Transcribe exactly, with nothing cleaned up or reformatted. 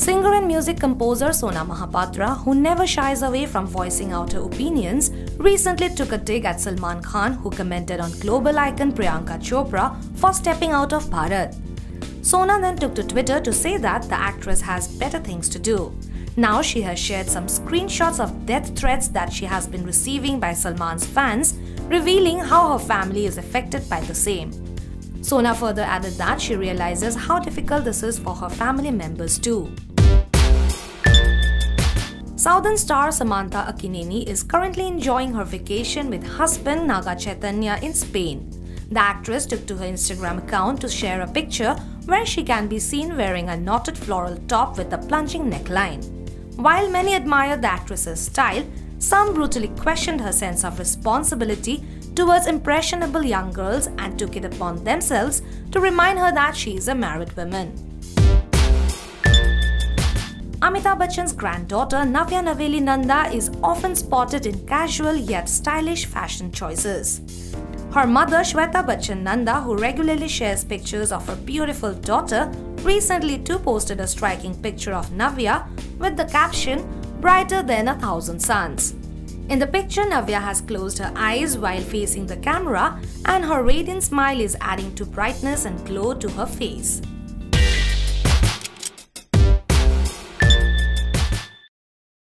Singer and music composer Sona, who never shies away from voicing out her opinions, recently took a dig at Salman Khan, who commented on global icon Priyanka Chopra for stepping out of Bharat. Sona then took to Twitter to say that the actress has better things to do. Now she has shared some screenshots of death threats that she has been receiving by Salman's fans, revealing how her family is affected by the same. Sona further added that she realizes how difficult this is for her family members too. Southern star Samantha is currently enjoying her vacation with husband Naga Chaitanya in Spain. The actress took to her Instagram account to share a picture where she can be seen wearing a knotted floral top with a plunging neckline. While many admired the actress's style, some brutally questioned her sense of responsibility towards impressionable young girls and took it upon themselves to remind her that she is a married woman. Amitabh Bachchan's granddaughter Navya Naveli Nanda is often spotted in casual yet stylish fashion choices. Her mother Shweta Bachchan Nanda, who regularly shares pictures of her beautiful daughter, recently too posted a striking picture of Navya with the caption, "Brighter than a thousand suns." In the picture, Navya has closed her eyes while facing the camera, and her radiant smile is adding to brightness and glow to her face.